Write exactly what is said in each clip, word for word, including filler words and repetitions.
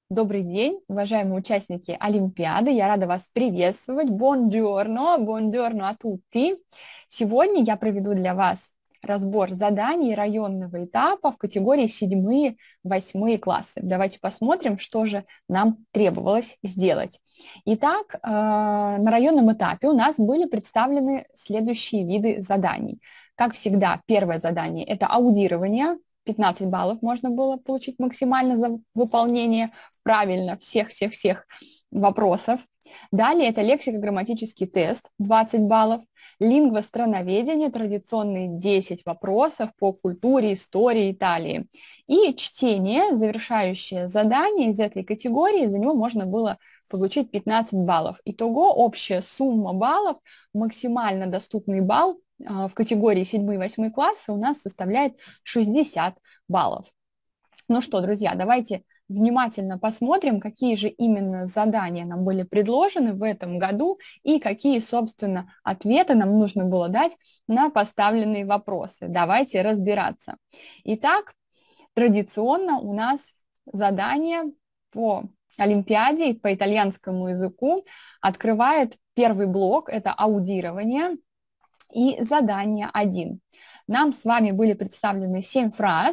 Добрый день, уважаемые участники Олимпиады. Я рада вас приветствовать. Buongiorno, buongiorno a tutti. Сегодня я проведу для вас разбор заданий районного этапа в категории седьмые-восьмые классы. Давайте посмотрим, что же нам требовалось сделать. Итак, э, на районном этапе у нас были представлены следующие виды заданий. Как всегда, первое задание – это аудирование. пятнадцать баллов можно было получить максимально за выполнение правильно всех-всех-всех вопросов. Далее это лексико-грамматический тест, двадцать баллов. Лингвостроноведение, традиционные десять вопросов по культуре, истории Италии. И чтение, завершающее задание из этой категории, за него можно было получить пятнадцать баллов. Итого общая сумма баллов, максимально доступный балл в категории седьмой-восьмой классы у нас составляет шестьдесят баллов. Ну что, друзья, давайте внимательно посмотрим, какие же именно задания нам были предложены в этом году и какие, собственно, ответы нам нужно было дать на поставленные вопросы. Давайте разбираться. Итак, традиционно у нас задание по Олимпиаде по итальянскому языку открывает первый блок, это аудирование. И задание один. Нам с вами были представлены семь фраз,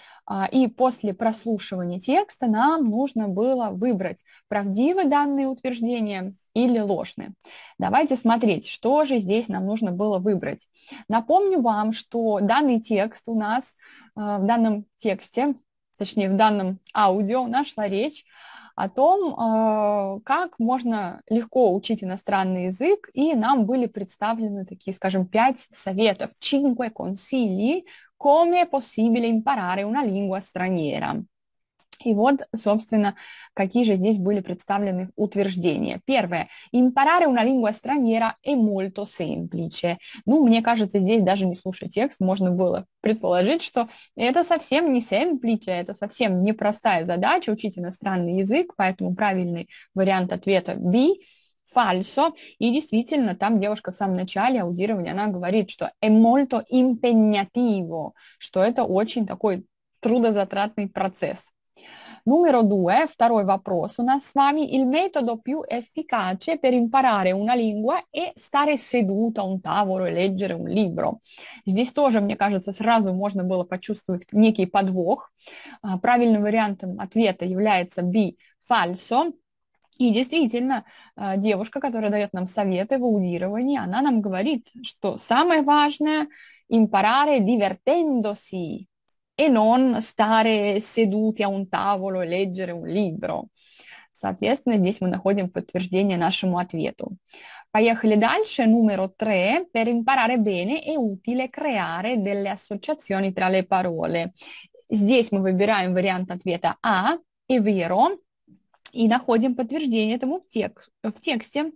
и после прослушивания текста нам нужно было выбрать, правдивы данные утверждения или ложные. Давайте смотреть, что же здесь нам нужно было выбрать. Напомню вам, что данный текст у нас в данном тексте, точнее в данном аудио нашла речь о том, как можно легко учить иностранный язык, и нам были представлены такие, скажем, пять советов. Cinque consigli come è possibile imparare una lingua straniera. И вот, собственно, какие же здесь были представлены утверждения. Первое. Imparare una lingua straniera è molto semplice. Ну, мне кажется, здесь даже не слушая текст, можно было предположить, что это совсем не semplice, это совсем непростая задача учить иностранный язык, поэтому правильный вариант ответа B. Фальсо. И действительно, там девушка в самом начале аудирования, она говорит, что è molto impegnativo, что это очень такой трудозатратный процесс. Numero due, второй вопрос у нас с вами. Il metodo più efficace per imparare una lingua è stare seduto a un tavolo e leggere un libro. Здесь тоже, мне кажется, сразу можно было почувствовать некий подвох. Правильным вариантом ответа является B, falso. И действительно, девушка, которая дает нам советы в аудировании, она нам говорит, что самое важное – imparare divertendosi e non stare seduti a un tavolo e leggere un libro. Соответственно, здесь мы находим подтверждение нашему ответу. Поехали дальше. Numero tre. Per imparare bene è utile creare delle associazioni tra le parole. Здесь мы выбираем вариант ответа А, è vero, и находим подтверждение этому в, текст, в тексте.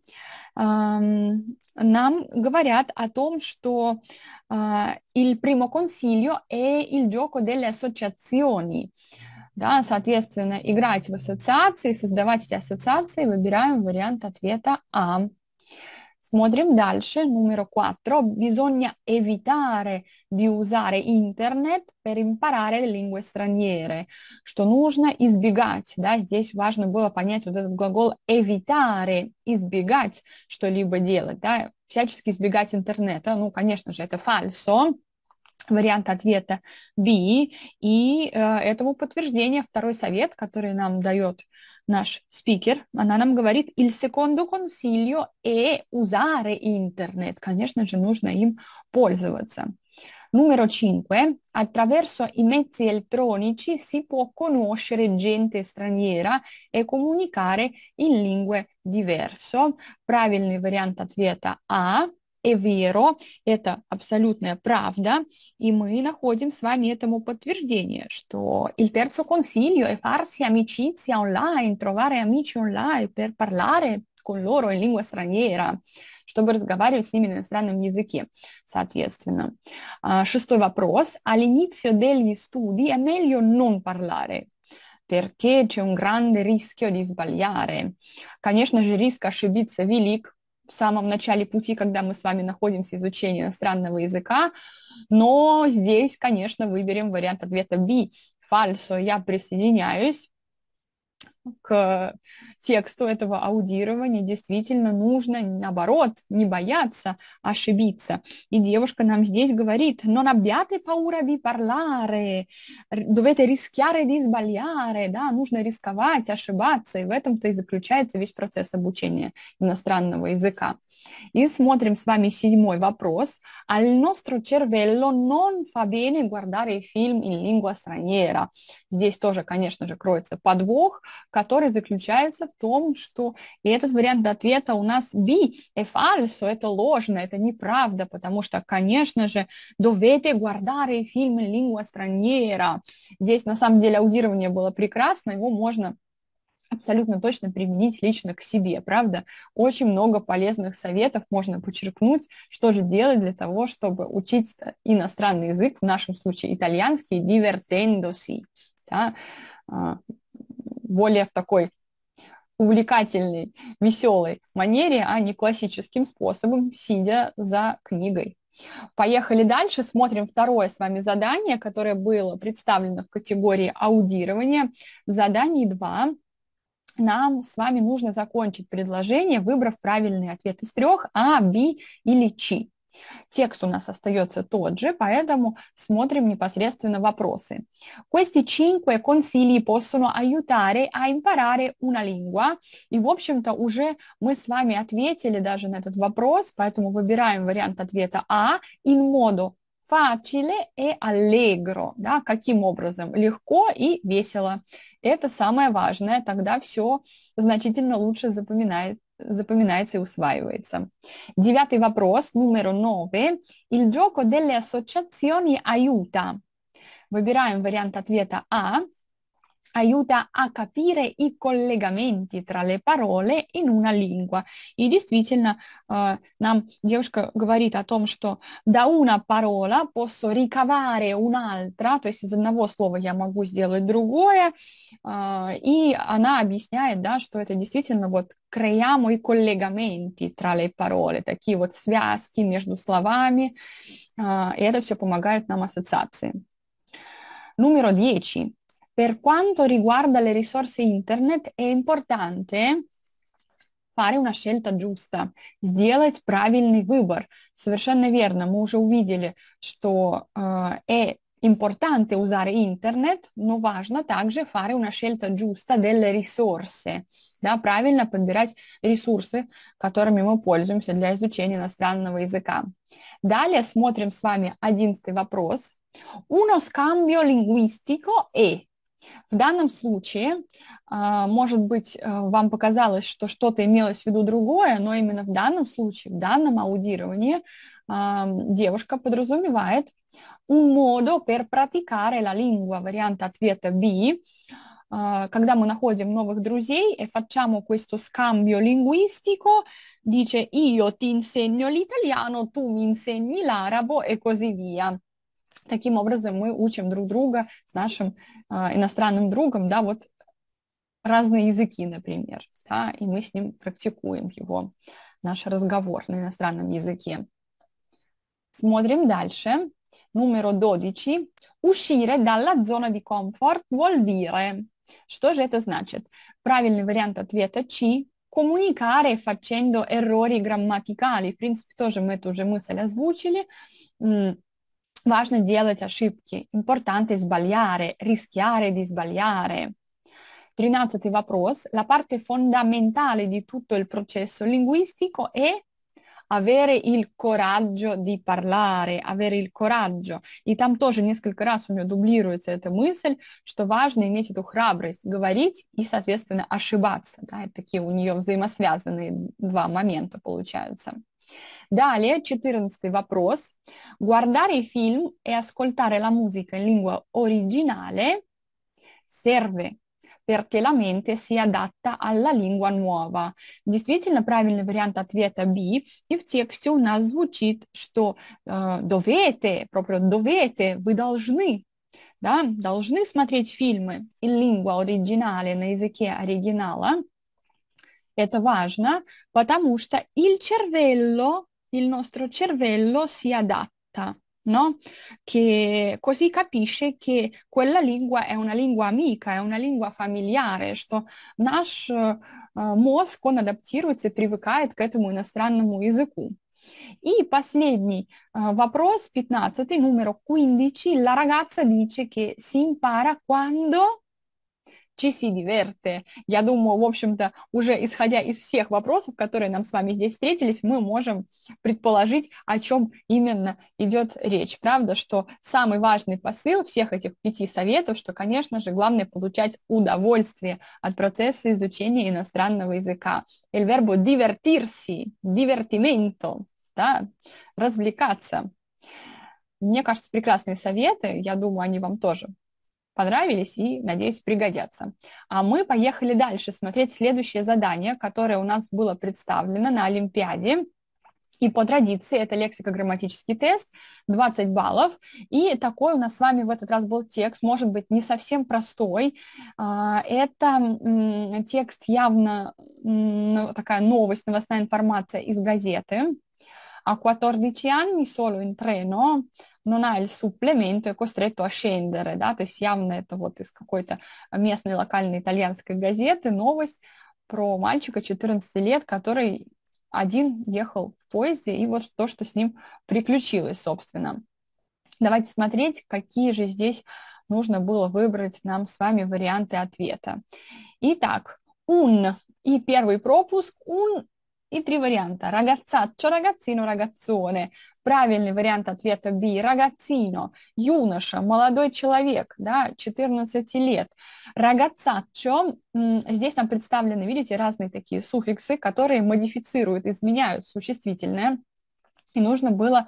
Нам говорят о том, что il primo consiglio è il gioco delle associazioni. Да, соответственно, играть в ассоциации, создавать эти ассоциации, выбираем вариант ответа А. Смотрим дальше. Numero quattro. Bisogna evitare di usare internet per imparare le lingue straniere. Что нужно избегать. Да? Здесь важно было понять вот этот глагол evitare, избегать что-либо делать. Да? Всячески избегать интернета. Ну, конечно же, это falso. Вариант ответа B. И э, этому подтверждение второй совет, который нам дает наш спикер, она нам говорит il secondo consiglio è usare internet. Конечно же, нужно им пользоваться. Numero cinque. Attraverso i mezzi elettronici si può conoscere gente straniera e comunicare in lingue diverse. Правильный вариант ответа А. È vero, это абсолютная правда, и мы находим с вами этому подтверждение, что il terzo consiglio è farsi amicizia online, trovare amici online per parlare con loro in lingua straniera, чтобы разговаривать с ними на иностранном языке, соответственно. Шестой вопрос. All'inizio degli studi è meglio non parlare, perché c'è un grande rischio di sbagliare. Конечно же, риск ошибиться велик в самом начале пути, когда мы с вами находимся в изучении иностранного языка, но здесь, конечно, выберем вариант ответа B. Фальсо, я присоединяюсь. к тексту этого аудирования. Действительно нужно, наоборот, не бояться ошибиться. И девушка нам здесь говорит: «Non abbiate paura di parlare, dovete rischiare di sbagliare». Да, нужно рисковать, ошибаться, и в этом-то и заключается весь процесс обучения иностранного языка. И смотрим с вами седьмой вопрос. Al nostro cervello non fa bene guardare film in lingua straniera. Здесь тоже, конечно же, кроется подвох, который заключается в том, что и этот вариант ответа у нас B, è falso, это ложно, это неправда, потому что, конечно же, dovete guardare film in lingua straniera. Здесь, на самом деле, аудирование было прекрасно, его можно абсолютно точно применить лично к себе, правда? Очень много полезных советов можно подчеркнуть, что же делать для того, чтобы учить иностранный язык, в нашем случае итальянский, divertendosi, да? Более в такой увлекательной, веселой манере, а не классическим способом, сидя за книгой. Поехали дальше, смотрим второе с вами задание, которое было представлено в категории аудирования. В задании два нам с вами нужно закончить предложение, выбрав правильный ответ из трех: А, Б или Ч. Текст у нас остается тот же, поэтому смотрим непосредственно вопросы. Questi cinque consigli possono aiutare a imparare una lingua. И, в общем-то, уже мы с вами ответили даже на этот вопрос, поэтому выбираем вариант ответа А: in modo facile e allegro. Да, каким образом? Легко и весело. Это самое важное, тогда все значительно лучше запоминает, запоминается и усваивается. Девятый вопрос, numero nove. Il gioco delle associazioni aiuta. Выбираем вариант ответа А. Aiuta a capire i collegamenti tra le parole in una lingua. И действительно, нам девушка говорит о том, что da una parola posso ricavare un'altra, то есть из одного слова я могу сделать другое, и она объясняет, да, что это действительно вот creiamo i collegamenti tra le parole, такие вот связки между словами, и это все помогает нам ассоциации. Numero dieci. Per quanto riguarda le risorse internet è importante fare una scelta giusta, сделать правильный выбор. Совершенно верно, мы уже увидели, что э, è importante usare internet, но важно также fare una scelta giusta delle risorse, да, правильно подбирать ресурсы, которыми мы пользуемся для изучения иностранного языка. Далее смотрим с вами одиннадцатый вопрос. Uno scambio linguistico è. В данном случае, может быть, вам показалось, что что-то имелось в виду другое, но именно в данном случае, в данном аудировании девушка подразумевает un modo per praticare la lingua, вариант ответа B. Когда мы находим новых друзей e facciamo questo scambio linguistico, dice io ti insegno l'italiano, tu mi insegni l'arabo e così via. Таким образом, мы учим друг друга с нашим э, иностранным другом, да, вот разные языки, например, да, и мы с ним практикуем его, наш разговор на иностранном языке. Смотрим дальше. Numero dodici. Uscire dalla zona di comfort vuol dire. Что же это значит? Правильный вариант ответа Ч. Comunicare facendo errori grammaticali. В принципе, тоже мы эту же мысль озвучили. Важно делать ошибки. Importante sbagliare, rischiare di sbagliare. Тринадцатый вопрос. La parte fondamentale di tutto il processo linguistico è avere il coraggio di parlare, avere il coraggio. И там тоже несколько раз у нее дублируется эта мысль, что важно иметь эту храбрость говорить и, соответственно, ошибаться. Да, это такие у нее взаимосвязанные два момента получаются. Далее, четырнадцатый вопрос. Guardare i film e ascoltare la musica in lingua originale serve perché la mente si adatta alla lingua nuova. Действительно, правильный вариант ответа B. И в тексте у нас звучит, что э, dovete, proprio dovete, вы должны, да, должны смотреть фильмы in lingua originale, на языке оригинала. Это важно, потому что il cervello, il nostro cervello si adatta. no? Che così capisce che quella lingua è una lingua amica, è una lingua familiare, что наш э, мозг, он адаптируется и привыкает к этому иностранному языку. И последний э, вопрос, пятнадцатый, numero quindici. La ragazza dice che si impara quando ci si diverte. Я думаю, в общем-то, уже исходя из всех вопросов, которые нам с вами здесь встретились, мы можем предположить, о чем именно идет речь. Правда, что самый важный посыл всех этих пяти советов, что, конечно же, главное получать удовольствие от процесса изучения иностранного языка. El verbo divertirsi, divertimento, да, развлекаться. Мне кажется, прекрасные советы, я думаю, они вам тоже понравились и, надеюсь, пригодятся. А мы поехали дальше смотреть следующее задание, которое у нас было представлено на Олимпиаде. И по традиции это лексико-грамматический тест, двадцать баллов. И такой у нас с вами в этот раз был текст, может быть, не совсем простой. Это текст явно такая новость, новостная информация из газеты. A quattordici anni solo in treno non ha il supplemento, è costretto a scendere, да, то есть явно это вот из какой-то местной локальной итальянской газеты новость про мальчика четырнадцати лет, который один ехал в поезде, и вот то, что с ним приключилось, собственно. Давайте смотреть, какие же здесь нужно было выбрать нам с вами варианты ответа. Итак, un, и первый пропуск, un, и три варианта. Ragazzaccio, ragazzino, ragazzone. Правильный вариант ответа B. Ragazzino, юноша, молодой человек, да, четырнадцати лет. Ragazzaccio, здесь нам представлены, видите, разные такие суффиксы, которые модифицируют, изменяют существительное. И нужно было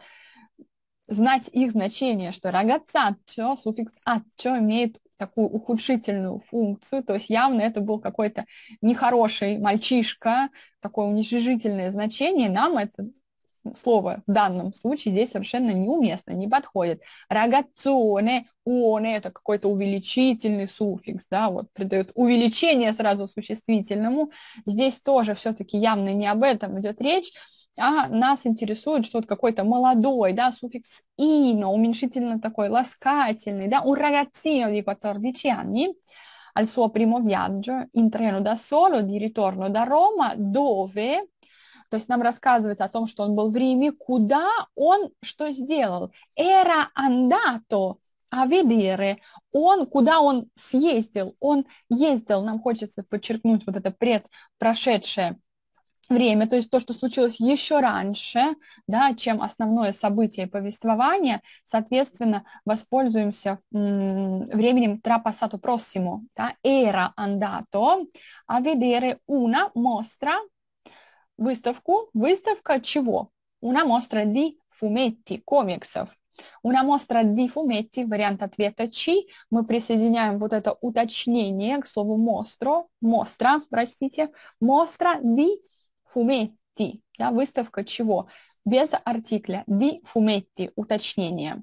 знать их значение, что ragazzaccio, суффикс accio имеет такую ухудшительную функцию, то есть явно это был какой-то нехороший мальчишка, такое уничижительное значение, нам это слово в данном случае здесь совершенно неуместно, не подходит. Ragazzone, one, это какой-то увеличительный суффикс, да, вот придает увеличение сразу существительному. Здесь тоже все-таки явно не об этом идет речь, а нас интересует что-то какой-то молодой, да, суффикс ino, уменьшительно такой ласкательный, да, un ragazzino di quattordici anni al suo primo viaggio in treno da solo di ritorno da Roma, dove, то есть нам рассказывается о том, что он был в Риме, куда он что сделал? Era andato a vedere, он, куда он съездил, он ездил, нам хочется подчеркнуть вот это предпрошедшее время, то есть то, что случилось еще раньше, да, чем основное событие повествования, соответственно, воспользуемся м, временем trapassato prossimo, да, era andato a vedere una mostra, выставку, выставка чего? Una mostra di fumetti, комиксов. Una mostra di fumetti, вариант ответа C, мы присоединяем вот это уточнение к слову mostro, mostra, простите, mostra di fumetti, да, выставка чего? Без артикля, di fumetti, уточнение.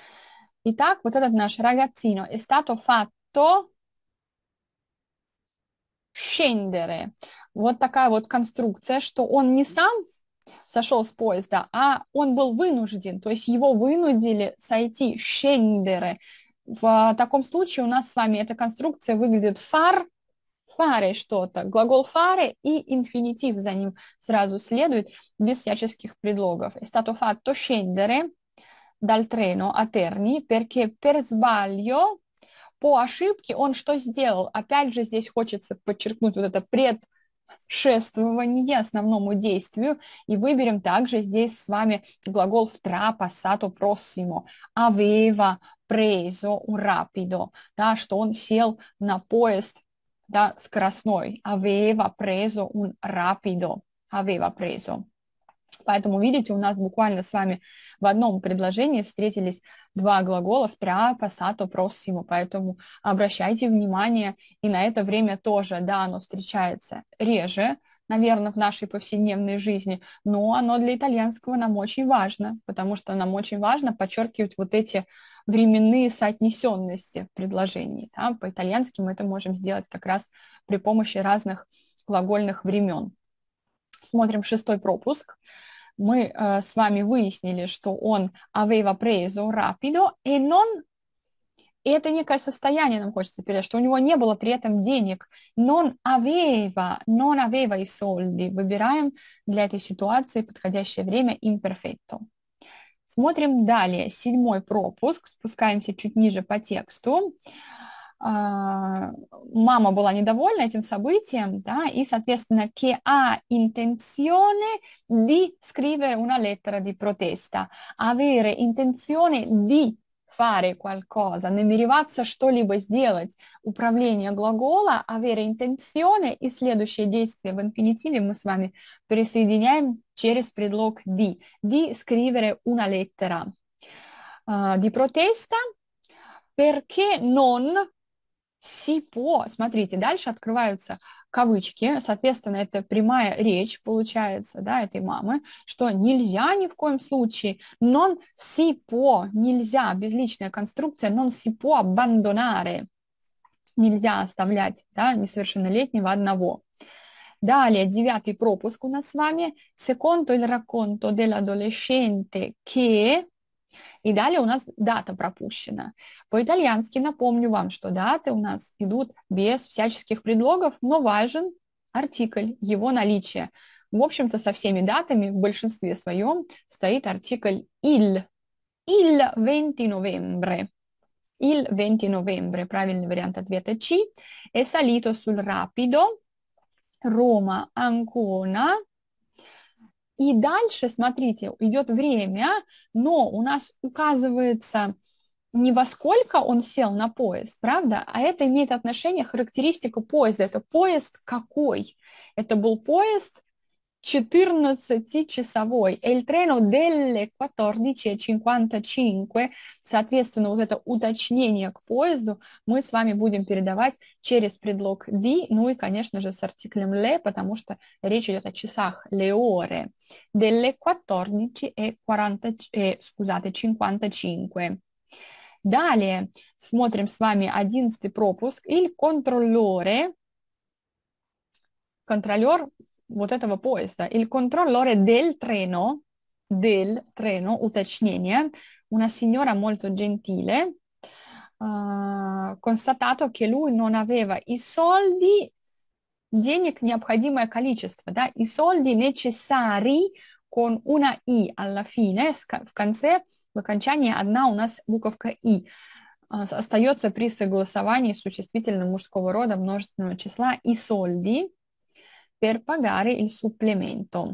Итак, вот этот наш ragazzino è stato fatto scendere. Вот такая вот конструкция, что он не сам сошел с поезда, а он был вынужден, то есть его вынудили сойти, scendere. В таком случае у нас с вами эта конструкция выглядит far, fare что-то, глагол fare и инфинитив за ним сразу следует, без всяческих предлогов. È stato fatto scendere dal treno a Terni perché per sbaglio, по ошибке он что сделал? Опять же здесь хочется подчеркнуть вот это предшествование основному действию, и выберем также здесь с вами глагол в trapassato prossimo, aveva preso un rapido, да, что он сел на поезд, да, скоростной, aveva preso un rapido, aveva preso. Поэтому, видите, у нас буквально с вами в одном предложении встретились два глагола в trapassato prossimo, поэтому обращайте внимание и на это время тоже, да, оно встречается реже, наверное, в нашей повседневной жизни, но оно для итальянского нам очень важно, потому что нам очень важно подчеркивать вот эти временные соотнесенности в предложении. Да? По-итальянски мы это можем сделать как раз при помощи разных глагольных времен. Смотрим шестой пропуск. мы э, с вами выяснили, что он aveva preso rapido, и non, и это некое состояние нам хочется передать, что у него не было при этом денег. Non aveva, non aveva i soldi. Выбираем для этой ситуации подходящее время imperfetto. Смотрим далее. Седьмой пропуск. Спускаемся чуть ниже по тексту. Мама была недовольна этим событием, да, и, соответственно, che ha intenzione di scrivere una lettera di protesta. Avere intenzione di fare qualcosa, намереваться что-либо сделать. Управление глагола avere intenzione, и следующее действие в инфинитиве мы с вами присоединяем через предлог di. Di scrivere una lettera uh, di protesta perché non si può. Смотрите, дальше открываются кавычки, соответственно, это прямая речь получается, да, этой мамы, что нельзя ни в коем случае, non si può, нельзя, безличная конструкция, non si può abbandonare, нельзя оставлять, да, несовершеннолетнего одного. Далее, девятый пропуск у нас с вами, secondo il racconto dell'adolescente che... И далее у нас дата пропущена. По-итальянски напомню вам, что даты у нас идут без всяческих предлогов, но важен артикль, его наличие. В общем-то, со всеми датами в большинстве своем стоит артикль il. Il venti novembre. Il venti novembre, правильный вариант ответа C. È salito sul rapido. Roma, Ancona. И дальше, смотрите, идет время, но у нас указывается не во сколько он сел на поезд, правда, а это имеет отношение, характеристика поезда. Это поезд какой? Это был поезд четырнадцатичасовой. È il treno delle quattordici e cinquantacinque. Соответственно, вот это уточнение к поезду мы с вами будем передавать через предлог di, ну и, конечно же, с артиклем le, потому что речь идет о часах. Le ore delle quattordici e quaranta, eh, scusate, cinquantacinque. Далее смотрим с вами одиннадцатый пропуск. Il controllore, контролер вот этого поезда. Il controllore del treno, del treno, уточнение, una signora molto gentile, uh, constatato che lui non aveva i soldi, денег необходимое количество, да, i soldi necessari con una i alla fine, в конце, в окончании одна у нас буковка и. Остается при согласовании с существительным мужского рода множественного числа i soldi per pagare il supplemento.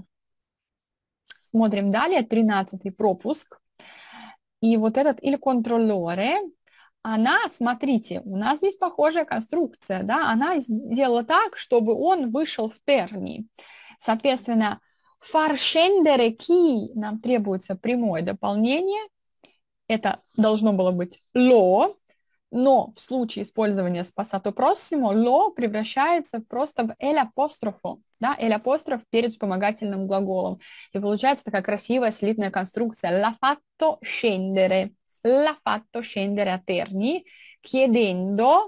Смотрим далее, тринадцатый пропуск. И вот этот il controllore, она, смотрите, у нас здесь похожая конструкция, да, она сделала так, чтобы он вышел в терни. Соответственно, far scendere chi нам требуется прямое дополнение, это должно было быть lo, но в случае использования passato prossimo lo превращается просто в el apóstrofo, да, el apóstrof перед вспомогательным глаголом. И получается такая красивая слитная конструкция l'ha fatto scendere, l'ha fatto scendere a Terni, chiedendo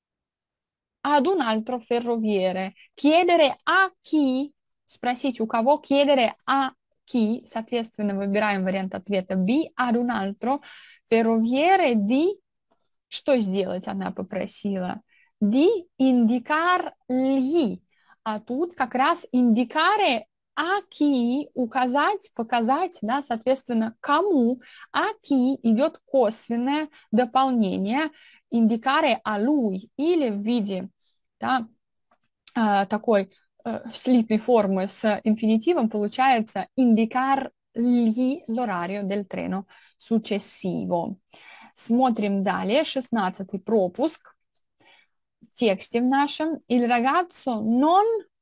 ad un altro ferroviere. Chiedere a chi, спросить у кого, chiedere a chi, соответственно, выбираем вариант ответа B, ad un altro ferroviere di. Что сделать, она попросила? Di indicargli. А тут как раз indicare a chi, указать, показать, да, соответственно, кому. A chi идет косвенное дополнение, indicare a lui, или в виде, да, такой слитной формы с инфинитивом получается indicargli l'orario del treno successivo. Смотрим далее, шестнадцатый пропуск в тексте в нашем. Il ragazzo non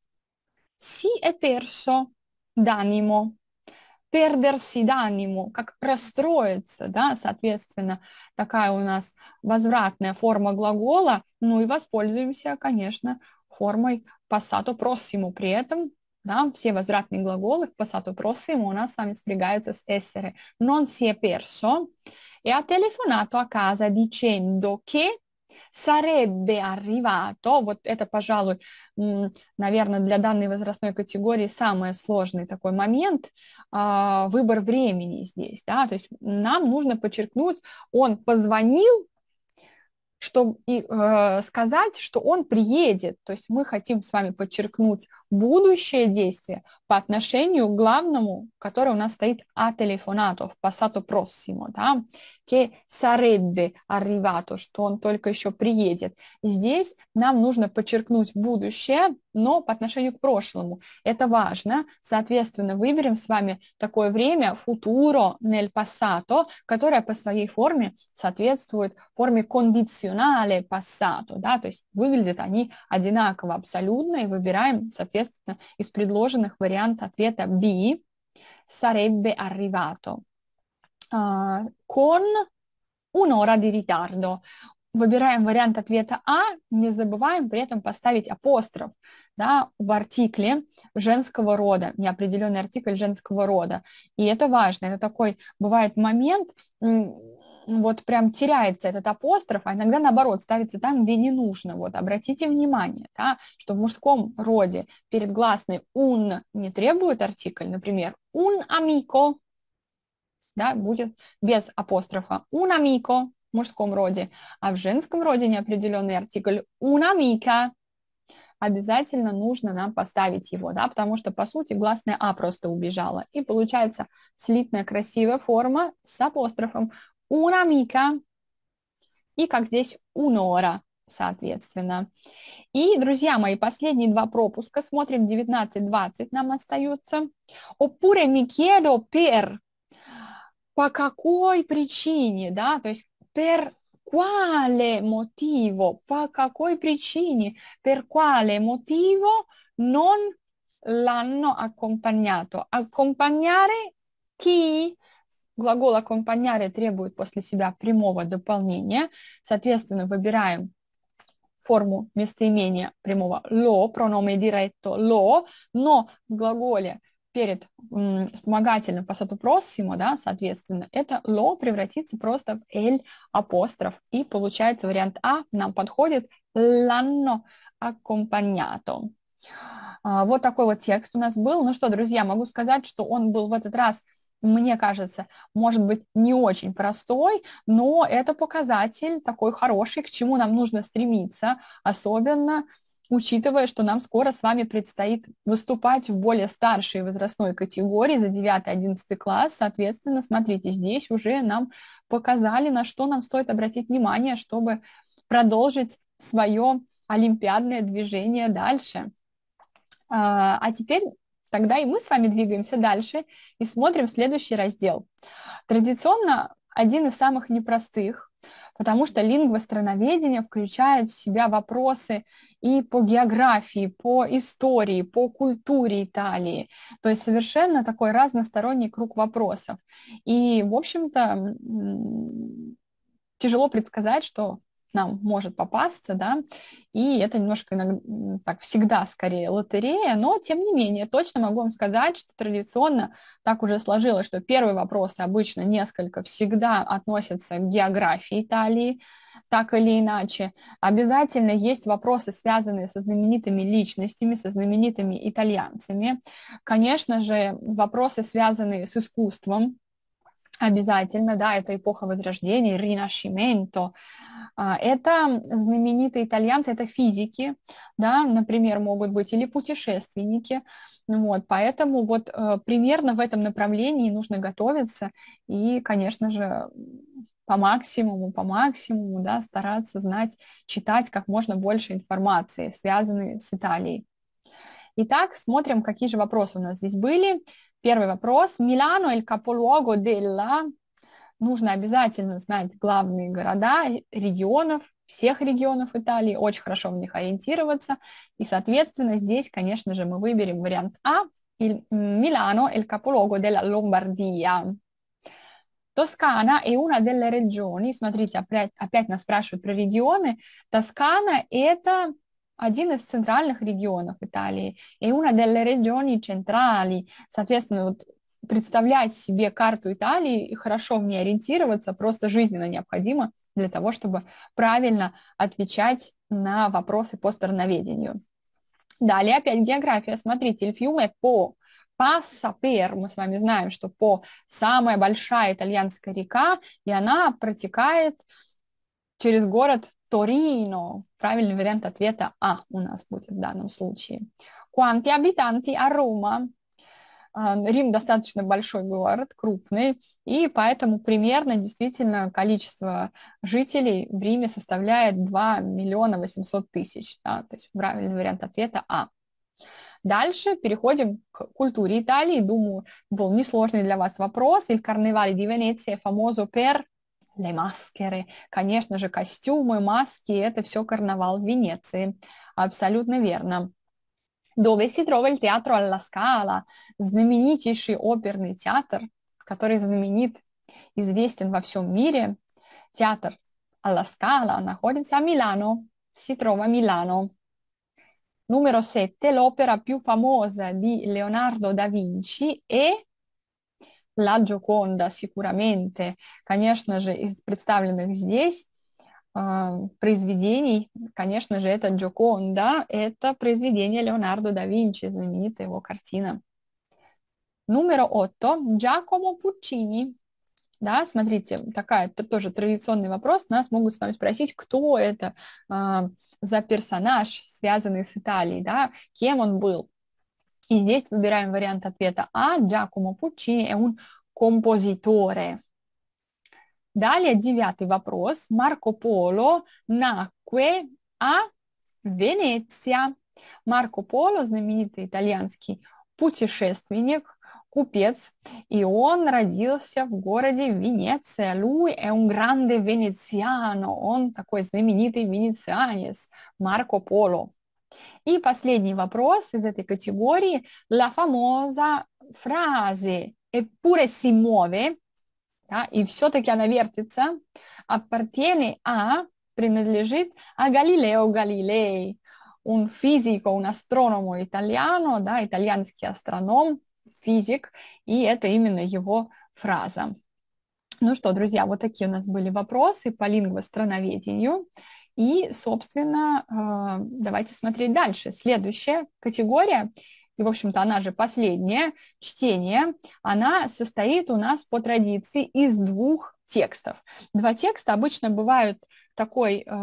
si è perso d'animo. Perdersi d'animo, как расстроиться, да, соответственно, такая у нас возвратная форма глагола, ну и воспользуемся, конечно, формой passato prossimo. При этом, да, все возвратные глаголы в passato prossimo у нас с вами спрягаются с essere. Non si è perso. E ha telefonato a casa dicendo che sarebbe arrivato, вот это, пожалуй, наверное, для данной возрастной категории самый сложный такой момент, а, выбор времени здесь, да, то есть нам нужно подчеркнуть, он позвонил, чтобы и, э, сказать, что он приедет. То есть мы хотим с вами подчеркнуть будущее действие по отношению к главному, которое у нас стоит a telefonato, в passato prossimo, да, che sarebbe arrivato, что он только еще приедет. Здесь нам нужно подчеркнуть будущее, но по отношению к прошлому. Это важно. Соответственно, выберем с вами такое время futuro nel passato, которое по своей форме соответствует форме кондиционале passato, да, то есть выглядят они одинаково абсолютно, и выбираем, соответственно, из предложенных вариант ответа B, sarebbe arrivato, uh, con un'ora di ritardo. Выбираем вариант ответа А, не забываем при этом поставить апостроф, да, в артикле женского рода, неопределенный артикль женского рода. И это важно, это такой бывает момент, вот прям теряется этот апостроф, а иногда наоборот ставится там, где не нужно. Вот обратите внимание, да, что в мужском роде перед гласной un не требует артикль, например, un amico, да, будет без апострофа un amico в мужском роде, а в женском роде неопределенный артикль un'amica. Обязательно нужно нам поставить его, да, потому что, по сути, гласная А просто убежала. И получается слитная красивая форма с апострофом un'amica. И как здесь un'ora, соответственно. И, друзья мои, последние два пропуска. Смотрим девятнадцать двадцать нам остаются. Oppure mi chiedo per. По какой причине, да, то есть per quale motivo, по какой причине, per quale motivo non l'hanno accompagnato. Accompagnare chi? Глагол accompagnare требует после себя прямого дополнения, соответственно, выбираем форму местоимения прямого lo, прономе диретто lo, но в глаголе перед м, вспомогательным passато prossimo, да, соответственно, это lo превратится просто в l апостроф, и получается вариант А нам подходит l'hanno accompagnato. А, вот такой вот текст у нас был. Ну что, друзья, могу сказать, что он был в этот раз, мне кажется, может быть, не очень простой, но это показатель такой хороший, к чему нам нужно стремиться, особенно учитывая, что нам скоро с вами предстоит выступать в более старшей возрастной категории за девятый-одиннадцатый класс. Соответственно, смотрите, здесь уже нам показали, на что нам стоит обратить внимание, чтобы продолжить свое олимпиадное движение дальше. А теперь тогда и мы с вами двигаемся дальше и смотрим следующий раздел. Традиционно один из самых непростых, потому что лингвостроноведение включает в себя вопросы и по географии, по истории, по культуре Италии. То есть совершенно такой разносторонний круг вопросов. И, в общем-то, тяжело предсказать, что нам может попасться, да, и это немножко иногда, так, всегда скорее лотерея, но, тем не менее, точно могу вам сказать, что традиционно так уже сложилось, что первые вопросы обычно несколько всегда относятся к географии Италии, так или иначе. Обязательно есть вопросы, связанные со знаменитыми личностями, со знаменитыми итальянцами. Конечно же, вопросы, связанные с искусством, обязательно, да, это эпоха Возрождения, Ринашименто. Это знаменитые итальянцы, это физики, да, например, могут быть или путешественники. Вот, поэтому вот примерно в этом направлении нужно готовиться и, конечно же, по максимуму, по максимуму, да, стараться знать, читать как можно больше информации, связанной с Италией. Итак, смотрим, какие же вопросы у нас здесь были. Первый вопрос. Милано il capoluogo della. Нужно обязательно знать главные города регионов, всех регионов Италии, очень хорошо в них ориентироваться. И, соответственно, здесь, конечно же, мы выберем вариант А. Милано il capoluogo della Lombardia. Тоскана è una delle regioni. Смотрите, опять, опять нас спрашивают про регионы. Тоскана – это один из центральных регионов Италии. И una delle regioni centrali. Соответственно, вот представлять себе карту Италии и хорошо в ней ориентироваться просто жизненно необходимо для того, чтобы правильно отвечать на вопросы по страноведению. Далее опять география. Смотрите, il fiume Po passa per, мы с вами знаем, что По самая большая итальянская река, и она протекает через город Торино. Правильный вариант ответа А у нас будет в данном случае. Quanti abitanti a Roma? Рим достаточно большой город, крупный, и поэтому примерно действительно количество жителей в Риме составляет два миллиона восемьсот тысяч. Да, то есть правильный вариант ответа А. Дальше переходим к культуре Италии. Думаю, был несложный для вас вопрос. Il Carnevale di Venezia è famoso per le maschere. Конечно же, костюмы, маски – это все карнавал в Венеции. Абсолютно верно. Dove si trova il Teatro alla Scala, знаменитейший оперный театр, который знаменит, известен во всем мире. Театр alla Scala находится в Милано, si trova a Milano. Numero sette, l'opera più famosa di Leonardo da Vinci è La Gioconda, sicuramente. Конечно же, из представленных здесь произведений, конечно же, это Джоконда, это произведение Леонардо да Винчи, знаменитая его картина. Номер восемь, Джакомо Пуччини. Да, смотрите, такая это тоже традиционный вопрос. Нас могут с вами спросить, кто это э, за персонаж, связанный с Италией, да, кем он был. И здесь выбираем вариант ответа А. Джакомо Пуччини è un compositore. Далее девятый вопрос. Марко Поло nacque a Venezia. Марко Поло, знаменитый итальянский путешественник, купец, и он родился в городе Венеция. Lui è un grande veneziano. Он такой знаменитый венецианец. Марко Поло. И последний вопрос из этой категории. La famosa frase eppure si muove. Да, и все-таки она вертится, appartiene a, принадлежит a Галилео Галилей, un fisico, un astronomo italiano, да, итальянский астроном, физик, и это именно его фраза. Ну что, друзья, вот такие у нас были вопросы по лингвостроноведению. И, собственно, давайте смотреть дальше. Следующая категория, и, в общем-то, она же последняя, чтение, она состоит у нас по традиции из двух текстов. Два текста обычно бывают такой э,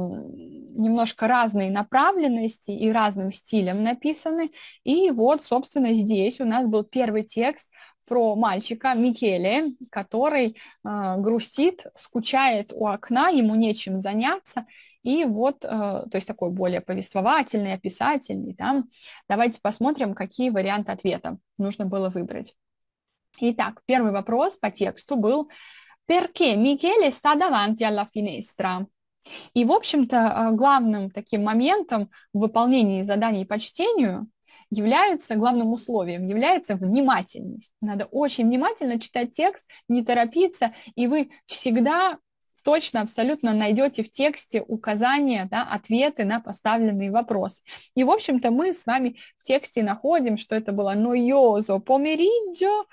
немножко разной направленности и разным стилем написаны. И вот, собственно, здесь у нас был первый текст про мальчика Микеле, который э, грустит, скучает у окна, ему нечем заняться. И вот, э, то есть такой более повествовательный, описательный. Да? Давайте посмотрим, какие варианты ответа нужно было выбрать. Итак, первый вопрос по тексту был «Perché Michele sta davanti alla finestra?» И, в общем-то, главным таким моментом в выполнении заданий по чтению является, главным условием является внимательность. Надо очень внимательно читать текст, не торопиться, и вы всегда точно, абсолютно найдете в тексте указания, да, ответы на поставленные вопросы. И, в общем-то, мы с вами в тексте находим, что это было noioso pomeriggio,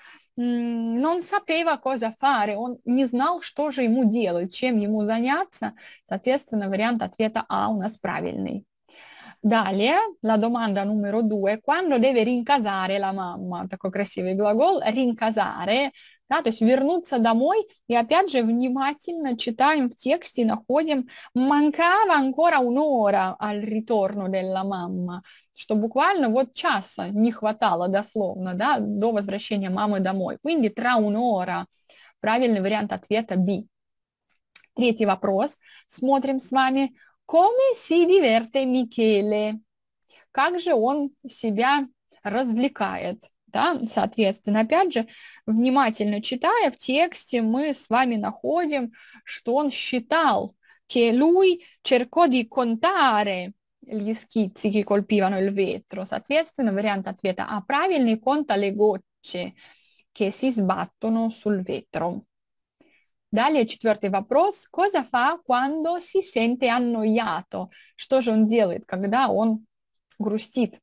non sapeva cosa fare, он не знал, что же ему делать, чем ему заняться. Соответственно, вариант ответа А у нас правильный. Далее, la domanda numero due, quando deve rincasare la mamma, такой красивый глагол, rincasare, да, то есть вернуться домой, и опять же внимательно читаем в тексте, находим mancava ancora un'ora al ritorno della mamma, что буквально вот часа не хватало дословно, да, до возвращения мамы домой. Quindi tra un'ora, правильный вариант ответа B. Третий вопрос, смотрим с вами. Come si diverte Michele? Как же он себя развлекает? Да? Соответственно, опять же, внимательно читая в тексте, мы с вами находим, что он считал, che lui cercò di contare gli schizzi che colpivano il vetro. Соответственно, вариант ответа А правильный, conta le gocce che si sbattono sul vetro. Далее четвертый вопрос. Cosa fa quando si sente annoiato? Что же он делает, когда он грустит?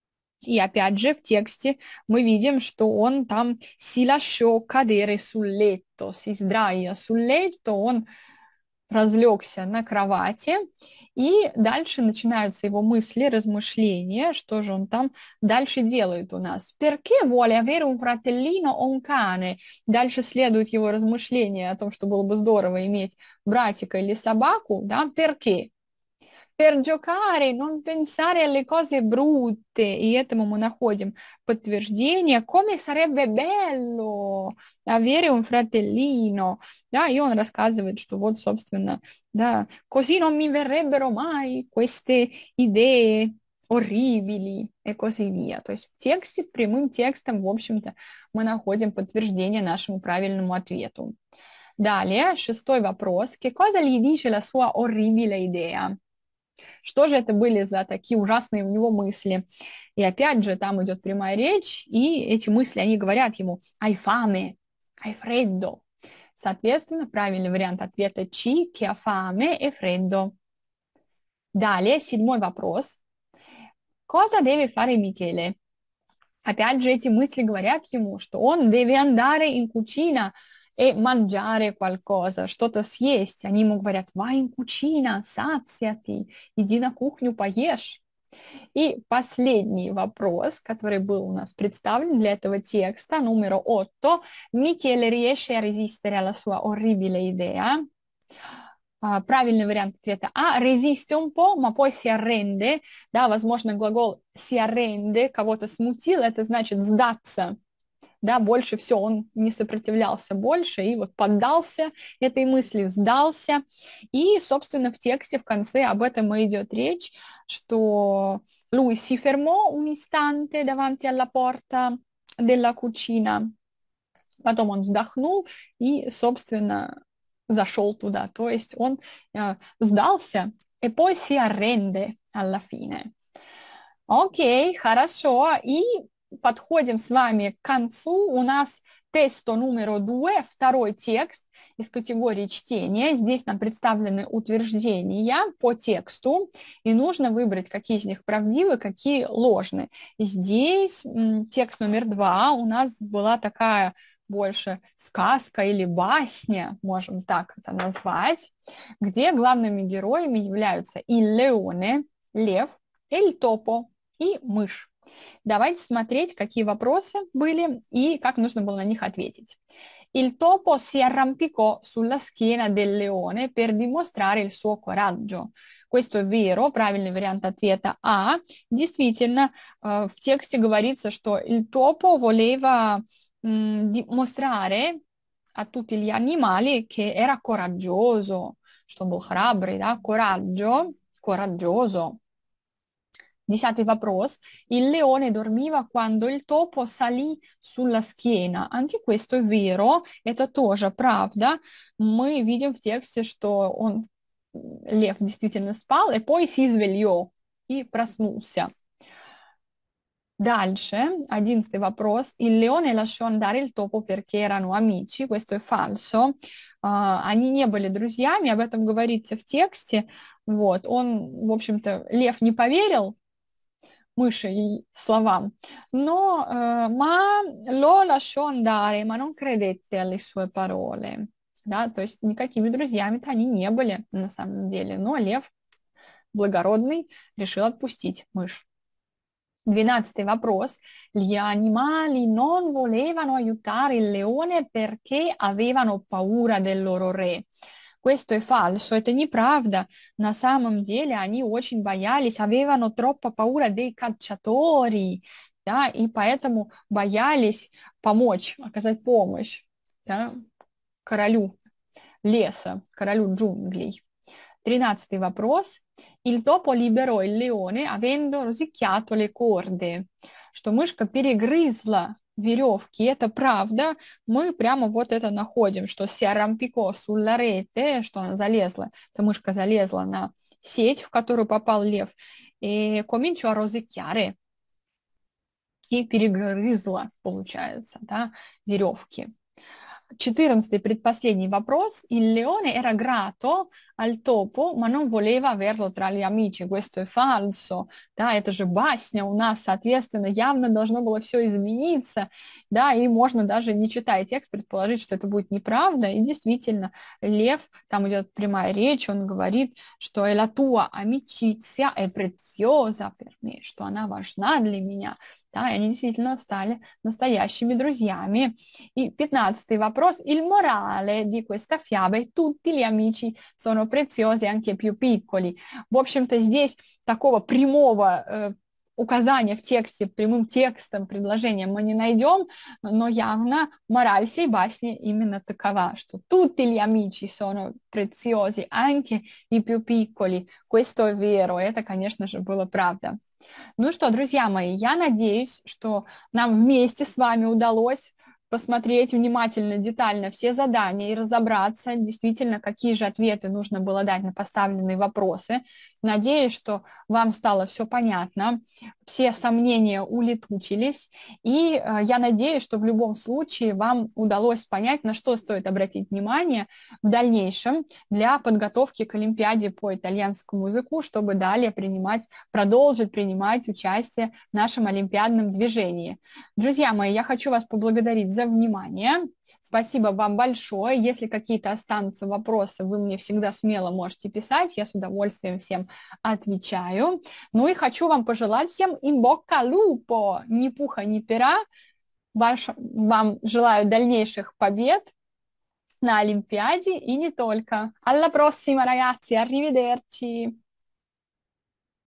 И опять же в тексте мы видим, что он там si lasciò cadere sul letto, si sdraia sul letto, он разлегся на кровати, и дальше начинаются его мысли, размышления, что же он там дальше делает у нас. Perché vuole avere un fratellino o un cane? Дальше следует его размышления о том, что было бы здорово иметь братика или собаку, да, perché? Per giocare, non pensare alle cose brutte. И этому мы находим подтверждение. Come sarebbe bello avere un fratellino. Да, и он рассказывает, что вот, собственно, да, così non mi verrebbero mai queste idee orribili и così via. То есть в tексте, прямым текстом, в общем-то, мы находим подтверждение нашему правильному ответу. Далее, шестой вопрос. Che cosa gli dice la sua orribile idea? Что же это были за такие ужасные у него мысли? И опять же, там идет прямая речь, и эти мысли, они говорят ему «hai fame», «hai freddo». Соответственно, правильный вариант ответа «ci che ha fame e freddo». Далее, седьмой вопрос. Cosa deve fare Michele? Опять же, эти мысли говорят ему, что он deve andare in cucina e mangiare qualcosa, что-то съесть. Они ему говорят, vai in cucina, saziati, иди на кухню, поешь. И последний вопрос, который был у нас представлен для этого текста, номер otto. Michele riesce a resistere alla sua orribile idea. Правильный вариант ответа А. Resiste un po', ma poi si arrende. Да, возможно, глагол si arrende кого-то смутил, это значит сдаться. Да, больше все, он не сопротивлялся больше и вот поддался этой мысли, сдался. И, собственно, в тексте в конце об этом и идет речь, что lui si fermò un istante davanti alla porta della cucina. Потом он вздохнул и, собственно, зашел туда. То есть он э, сдался, e poi si arrende alla fine. Окей, хорошо. И подходим с вами к концу. У нас тесто номер два, второй текст из категории чтения. Здесь нам представлены утверждения по тексту, и нужно выбрать, какие из них правдивы, какие ложны. Здесь м, текст номер два у нас была такая больше сказка или басня, можем так это назвать, где главными героями являются il leone, лев, il topo и мышь. Давайте смотреть, какие вопросы были и как нужно было на них ответить. Il topo si arrampicò sulla schiena del leone per dimostrare il suo coraggio. Questo è vero, правильный вариант ответа А. Действительно, в тексте говорится, что il topo voleva dimostrare a tutti gli animali che era coraggioso, что был храбрый, да, coraggio, coraggioso. Десятый вопрос. Il leone dormiva quando il topo salì sulla schiena. Anche questo è vero, это тоже правда. Мы видим в тексте, что он, лев, действительно спал, e poi si svegliò, и проснулся. Дальше, одиннадцатый вопрос. Il leone lasciò andare il topo perché erano amici. Questo è falso. Uh, они не были друзьями, об этом говорится в тексте. Вот, он, в общем-то, лев не поверил мыши и словам, но uh, ma lo lasciò andare, ma non credette alle sue parole. Да, то есть никакими друзьями-то они не были на самом деле, но лев благородный решил отпустить мышь. Двенадцатый вопрос. Gli animali non volevano aiutare il leone perché avevano paura del loro re. Questo è falso, это неправда. На самом деле они очень боялись, avevano troppa paura dei cacciatori, да, и поэтому боялись помочь, оказать помощь, да, королю леса, королю джунглей. Тринадцатый вопрос. Il topo liberò il leone avendo rosicchiato le corde. Что мышка перегрызла веревки. Это правда. Мы прямо вот это находим, что si arrampicò sulla rete, что она залезла. Эта мышка залезла на сеть, в которую попал лев. И cominciò a rosicchiare. И перегрызла, получается, да, веревки. Четырнадцатый, предпоследний вопрос. Il leone era grato al topo, ma non voleva averlo tra gli amici. Questo è falso. Да, это же басня у нас, соответственно, явно должно было все измениться. Да, и можно даже, не читая текст, предположить, что это будет неправда. И действительно, лев, там идет прямая речь, он говорит, что «E la tua amicizia è preziosa per me», что она важна для меня. Да, и они действительно стали настоящими друзьями. И пятнадцатый вопрос. Il morale di questa fiaba è tutti gli amici sono preziosi, anche più piccoli. В общем-то, здесь такого прямого э, указания в тексте, прямым текстом, предложением мы не найдем, но явно мораль всей басни именно такова, что tutti gli amici sono preziosi, anche i più piccoli. Questo è vero, это, конечно же, было правда. Ну что, друзья мои, я надеюсь, что нам вместе с вами удалось посмотреть внимательно, детально все задания и разобраться, действительно, какие же ответы нужно было дать на поставленные вопросы. Надеюсь, что вам стало все понятно, все сомнения улетучились, и э, я надеюсь, что в любом случае вам удалось понять, на что стоит обратить внимание в дальнейшем для подготовки к Олимпиаде по итальянскому языку, чтобы далее принимать, продолжить принимать участие в нашем олимпиадном движении. Друзья мои, я хочу вас поблагодарить за внимание. Спасибо вам большое. Если какие-то останутся вопросы, вы мне всегда смело можете писать. Я с удовольствием всем отвечаю. Ну и хочу вам пожелать всем in bocca al lupo, ни пуха, ни пера. Ваш, вам желаю дальнейших побед на Олимпиаде и не только. Alla prossima, ragazzi. Arrivederci.